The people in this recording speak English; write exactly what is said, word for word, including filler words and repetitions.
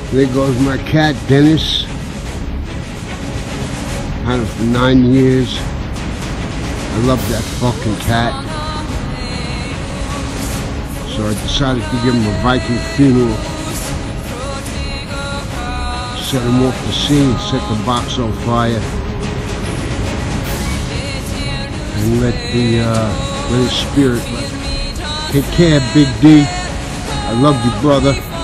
There goes my cat, Dennis. Had him for nine years. I love that fucking cat. So I decided to give him a Viking funeral. Set him off to sea, set the box on fire. And let the, uh, let his spirit let. Take care, Big D. I love you, brother.